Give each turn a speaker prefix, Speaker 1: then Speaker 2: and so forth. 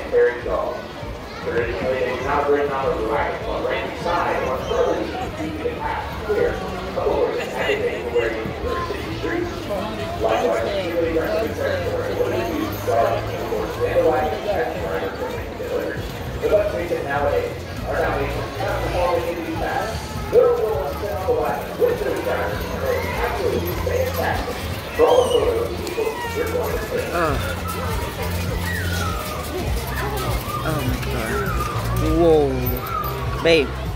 Speaker 1: carry dogs. Traditionally, they do not bring on the right on rainy side or further keeping the path clear. Otherwise, aggravating the wearing in city streets. Likewise, usually rescue territory will be used to guard the course of otherwise protection riders from being delivered. But let's face it, nowadays, our navigations cannot perform into these paths. There are little ones that otherwise with those drivers and are absolutely fantastic. For all the photos, people, you're going to see.
Speaker 2: Oh my god. Whoa. Babe.